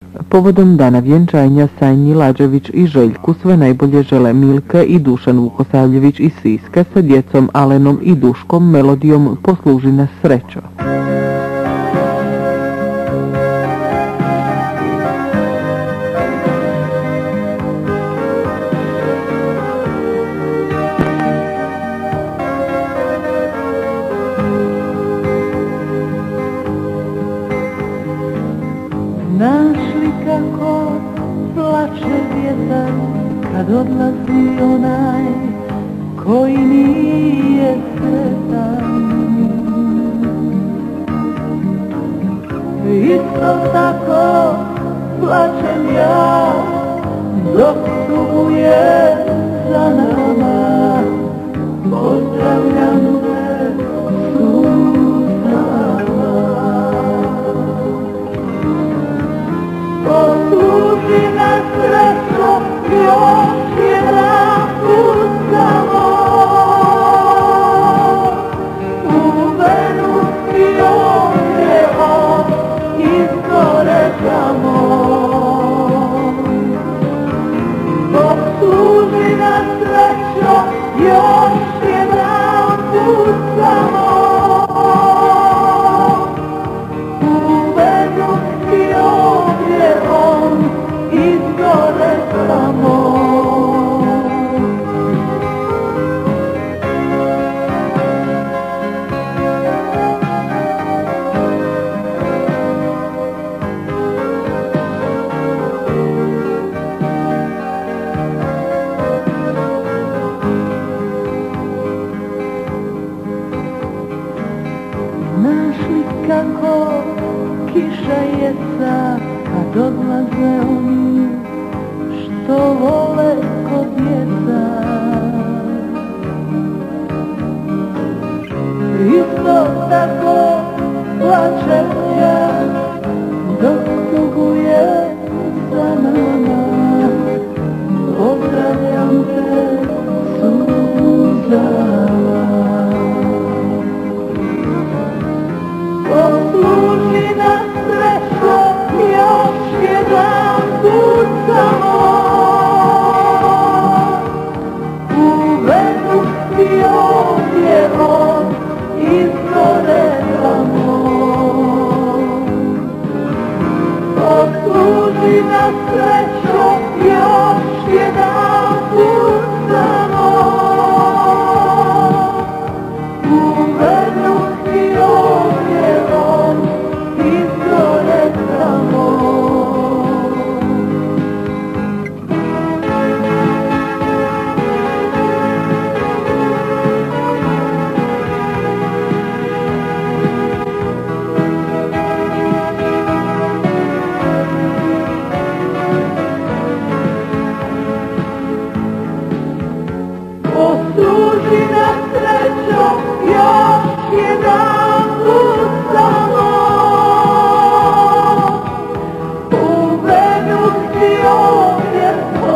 Povodom dana vjenčanja Sanji Lađević i Željku sve najbolje žele Milka i Dušan Vukosavljević iz Siska sa djecom Alenom i Duškom melodijom Posluži nas srećo. Našli kako plače vjetar kad odlazi onaj koji nije sretan. Isto tako plačem ja dok tuguje za nama. Pozdravljam te suzama. Posluži nas srećo još jedan put samo. U venu i ovdje izgore samo. Posluži nas srećo još jedan put samo. Našli kako kiša jeca kad odlaze oni što vole kod djeca. Isto tako plačem ja dok tuguje za nama. Pozdravljam te suzama. Posluži nas srećo još jedan put samo. U venu i ovdje izgore samo. Posluži nas srećo još jedan put samo. U venu i ovdje izgore samo. Posluži nas srećo još jedan put samo. U venu i ovdje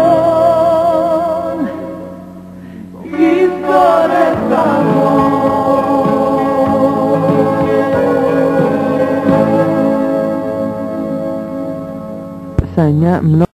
zvon izgore samo. Sanja